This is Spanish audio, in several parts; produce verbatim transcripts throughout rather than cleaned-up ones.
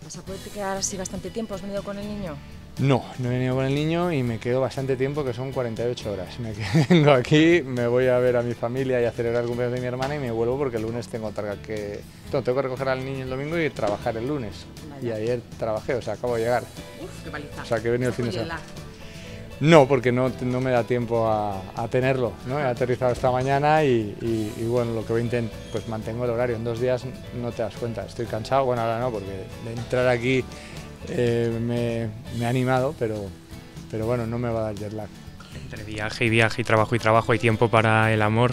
¿Vas a poder quedar así bastante tiempo? ¿Has venido con el niño? No, no he venido con el niño y me quedo bastante tiempo, que son cuarenta y ocho horas. Me vengo aquí, me voy a ver a mi familia y a celebrar el cumpleaños de mi hermana y me vuelvo porque el lunes tengo otra que... No, tengo que recoger al niño el domingo y trabajar el lunes. Vaya. Y ayer trabajé, o sea, acabo de llegar. Uf, qué paliza. O sea, que he venido el fin de semana. No, porque no, no me da tiempo a, a tenerlo, ¿no? He aterrizado esta mañana y, y, y bueno, lo que voy a intentar, pues mantengo el horario. En dos días no te das cuenta, estoy cansado, bueno, ahora no, porque de entrar aquí eh, me, me ha animado, pero, pero bueno, no me va a dar jet lag. Entre viaje y viaje y trabajo y trabajo, ¿hay tiempo para el amor?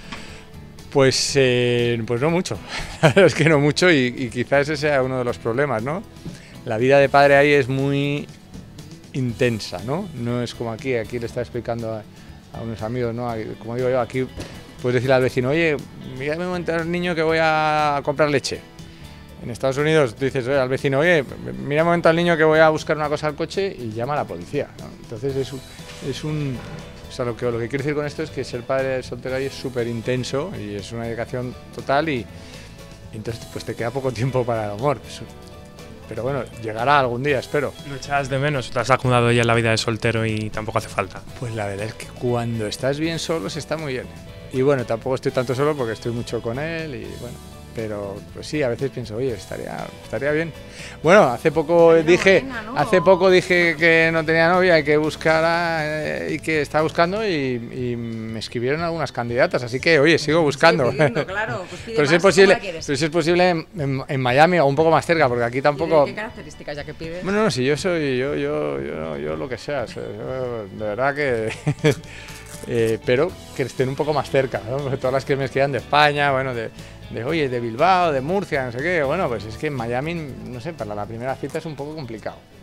Pues, eh, pues no mucho, es que no mucho y, y quizás ese sea uno de los problemas, ¿no? La vida de padre ahí es muy intensa, ¿no? No es como aquí, aquí le está explicando a, a unos amigos, ¿no? Como digo yo, aquí puedes decirle al vecino, oye, mírame un momento al niño que voy a comprar leche. En Estados Unidos tú dices al vecino, oye, mira un momento al niño que voy a buscar una cosa al coche y llama a la policía, ¿no? Entonces es un... Es un o sea, lo que, lo que quiero decir con esto es que ser padre soltero ahí es súper intenso y es una dedicación total y, y entonces pues te queda poco tiempo para el amor. Pero bueno, llegará algún día, espero. ¿Lo echas de menos? ¿Te has acomodado ya en la vida de soltero y tampoco hace falta? Pues la verdad es que cuando estás bien solo se está muy bien. Y bueno, tampoco estoy tanto solo porque estoy mucho con él y bueno, pero pues sí, a veces pienso, oye, estaría, estaría bien. Bueno, hace poco dije, morena, ¿no? hace poco dije que no tenía novia y que buscara eh, y que estaba buscando y, y me escribieron algunas candidatas, así que oye, sigo buscando. Sí, pidiendo, claro, pues pide pero, si más, es posible, ¿cómo la quieres? pero si es posible en, en, en Miami o un poco más cerca, porque aquí tampoco... ¿Qué características ya que pides? Bueno, no, si yo soy, yo, yo, yo, yo lo que sea, yo, de verdad que... eh, pero que estén un poco más cerca, ¿no? Porque todas las que me escriban de España, bueno, de, de oye, de Bilbao, de Murcia, no sé qué, bueno, pues es que en Miami, no sé, para la primera cita es un poco complicado.